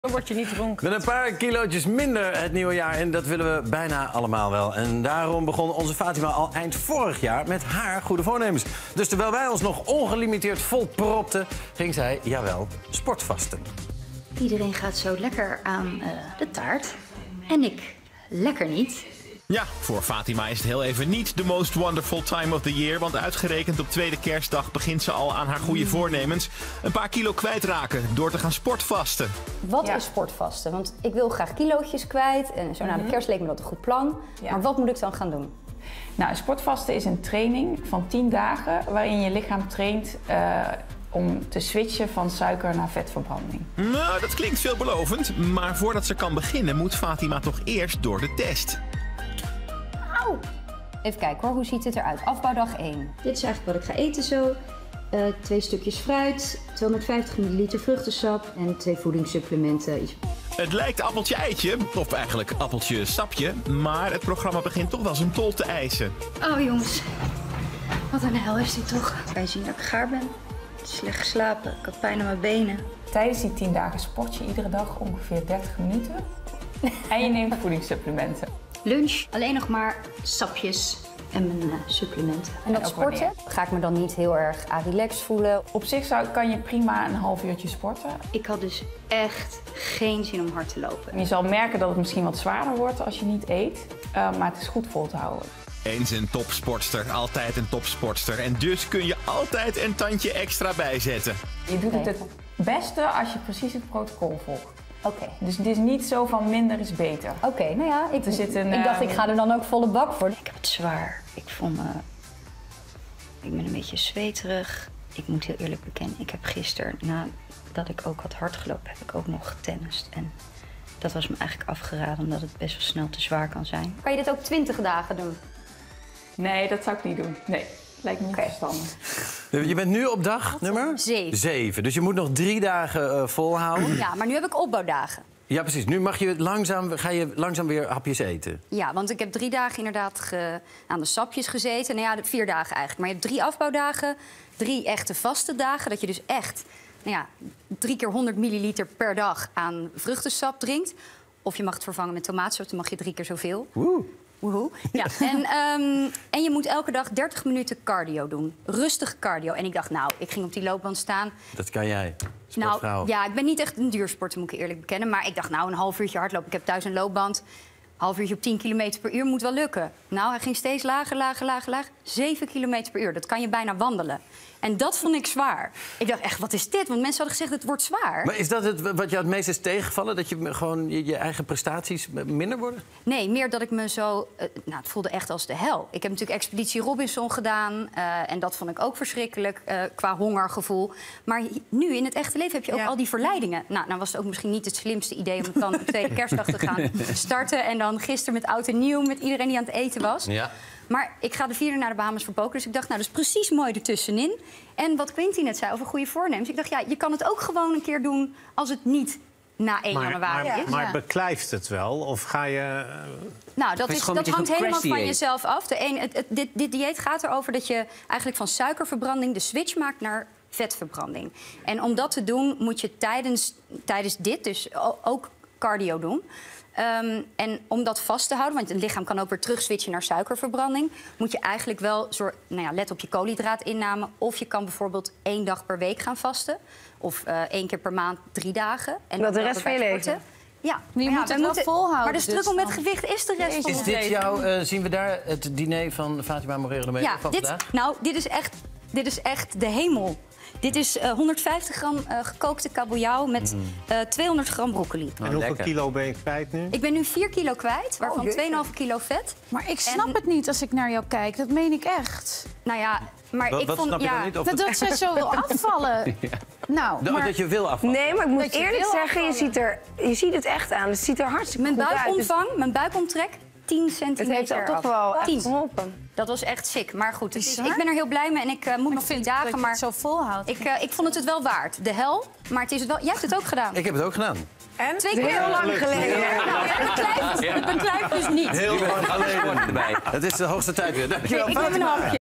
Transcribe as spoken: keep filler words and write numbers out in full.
Dan word je niet dronken. Met een paar kilootjes minder het nieuwe jaar in, dat willen we bijna allemaal wel. En daarom begon onze Fatima al eind vorig jaar met haar goede voornemens. Dus terwijl wij ons nog ongelimiteerd vol propten, ging zij, jawel, sportvasten. Iedereen gaat zo lekker aan uh, de taart. En ik lekker niet. Ja, voor Fatima is het heel even niet the most wonderful time of the year. Want uitgerekend op tweede kerstdag begint ze al aan haar goede voornemens. Een paar kilo kwijtraken door te gaan sportvasten. Wat Ja. is sportvasten? Want ik wil graag kilootjes kwijt. En zo na de kerst leek me dat een goed plan. Ja. Maar wat moet ik dan gaan doen? Nou, sportvasten is een training van tien dagen waarin je lichaam traint uh, om te switchen van suiker naar vetverbranding. Nou, dat klinkt veelbelovend. Maar voordat ze kan beginnen moet Fatima toch eerst door de test. Even kijken hoor, hoe ziet het eruit? Afbouwdag één. Dit is eigenlijk wat ik ga eten zo. Uh, twee stukjes fruit, tweehonderdvijftig milliliter vruchtensap en twee voedingssupplementen. Het lijkt appeltje-eitje, of eigenlijk appeltje-sapje. Maar het programma begint toch wel zijn tol te eisen. Oh jongens, wat een hel is dit toch. Kan je zien dat ik gaar ben? Slecht geslapen, ik had pijn aan mijn benen. Tijdens die tien dagen sport je iedere dag ongeveer dertig minuten. En je neemt voedingssupplementen. Lunch, alleen nog maar sapjes en mijn uh, supplementen. En dat ook sporten? wanneer? Ga ik me dan niet heel erg relaxed voelen? Op zich zou, kan je prima een half uurtje sporten. Ik had dus echt geen zin om hard te lopen. Je zal merken dat het misschien wat zwaarder wordt als je niet eet. Uh, maar het is goed vol te houden. Eens een topsportster, altijd een topsportster. En dus kun je altijd een tandje extra bijzetten. Je doet het Oké. het beste als je precies het protocol volgt. Oké. Dus het is niet zo van minder is beter. Oké, nou ja, ik, Er zit een, ik dacht ehm, ik ga er dan ook volle bak voor. Ik heb het zwaar. Ik voel me... Ik ben een beetje zweterig. Ik moet heel eerlijk bekennen, ik heb gisteren, nadat ik ook had hard gelopen, heb ik ook nog getennist. En dat was me eigenlijk afgeraden, omdat het best wel snel te zwaar kan zijn. Kan je dit ook twintig dagen doen? Nee, dat zou ik niet doen. Nee, lijkt me niet Oké. verstandig. Je bent nu op dag nummer? Zeven. Zeven. Dus je moet nog drie dagen uh, volhouden. Ja, maar nu heb ik opbouwdagen. Ja, precies. Nu mag je langzaam, ga je langzaam weer hapjes eten. Ja, want ik heb drie dagen inderdaad ge- aan de sapjes gezeten. Nou ja, de- vier dagen eigenlijk. Maar je hebt drie afbouwdagen, drie echte vaste dagen. Dat je dus echt nou ja, drie keer honderd milliliter per dag aan vruchtensap drinkt. Of je mag het vervangen met tomaatsap, dan mag je drie keer zoveel. Woe. Woehoe. Ja, en, ehm, en je moet elke dag dertig minuten cardio doen. Rustig cardio. En ik dacht, nou, ik ging op die loopband staan. Dat kan jij. Nou, Sportvrouw. ja, ik ben niet echt een duursporter, moet ik eerlijk bekennen. Maar ik dacht, nou, een half uurtje hardlopen. Ik heb thuis een loopband. Een half uurtje op tien kilometer per uur moet wel lukken. Nou, hij ging steeds lager, lager, lager, lager. zeven kilometer per uur. Dat kan je bijna wandelen. En dat vond ik zwaar. Ik dacht echt, wat is dit? Want mensen hadden gezegd, het wordt zwaar. Maar is dat het wat je het meest is tegengevallen? Dat je gewoon je, je eigen prestaties minder worden? Nee, meer dat ik me zo... eh, nou, het voelde echt als de hel. Ik heb natuurlijk Expeditie Robinson gedaan. eh, en dat vond ik ook verschrikkelijk eh, qua hongergevoel. Maar hi- nu, in het echte leven, heb je ook Ja. al die verleidingen. Nou, nou was het ook misschien niet het slimste idee... om dan op tweede kerstdag te gaan starten. En dan gisteren met oud en nieuw, met iedereen die aan het eten was. Ja. Maar ik ga de vierde naar de Bahamas voor poker. Dus ik dacht, nou, dat is precies mooi ertussenin. En wat Quinty net zei over goede voornemens. Ik dacht, ja, je kan het ook gewoon een keer doen als het niet na één Maar, januari maar, is. maar Ja. beklijft het wel? Of ga je... uh, Nou, dat, is is, gewoon dat een hangt beetje helemaal zo'n van crash jezelf af. De een, het, het- dit, dit dieet gaat erover dat je eigenlijk van suikerverbranding de switch maakt naar vetverbranding. En om dat te doen moet je tijdens, tijdens dit dus o- ook cardio doen. Ehm, en om dat vast te houden, want het lichaam kan ook weer terug switchen naar suikerverbranding, moet je eigenlijk wel zorg, nou ja, let op je koolhydraatinname. Of je kan bijvoorbeeld één dag per week gaan vasten. Of eh, één keer per maand drie dagen. En Dat dan de wel rest van je erbij leven? sporten. Ja, Maar je ja, moet wij het wel volhouden, Maar de dus struggle met dan- gewicht is de rest van Is ons dit leven. jou, eh, zien we daar het diner van Fatima Moreno de Meester Ja, van dit, vandaag? nou, dit is, echt, dit is echt de hemel. Dit is eh, honderdvijftig gram eh, gekookte kabeljauw met eh, tweehonderd gram broccoli. en hoeveel lekker. kilo ben je kwijt nu? Ik ben nu vier kilo kwijt, waarvan Oh, jeetje. twee komma vijf kilo vet. Maar ik snap En- het niet als ik naar jou kijk. Dat meen ik echt. Nou ja, maar Wat, ik wat vond... snap je ja, dan niet? Of Dat, het- dat zij zo wil afvallen. Nou, dat, maar dat je wil afvallen? Oh. Nee, maar ik moet Dat je eerlijk wil zeggen, je afvallen. ziet, er, je ziet het echt aan. Het ziet er hartstikke mijn goed uit. Dus buikomvang, mijn buikomtrek, tien centimeter het heeft al toch eraf. wel echt tien. geholpen. Dat was echt sick. Maar goed, het is, Bizar. ik ben er heel blij mee en ik eh, moet nog ik vier vind dagen. dat je Maar het zo volhoudt. ik, eh, ik vond het het wel waard. De hel, maar het is het wel... Jij hebt het ook gedaan. Ik heb het ook gedaan. En? Twee Het is keer. heel lang geleden. Nou, ik beklijf, ik beklijf dus niet. Heel lang geleden erbij. Het is de hoogste tijd weer. Dankjewel, Ik neem een Fatima. hapje.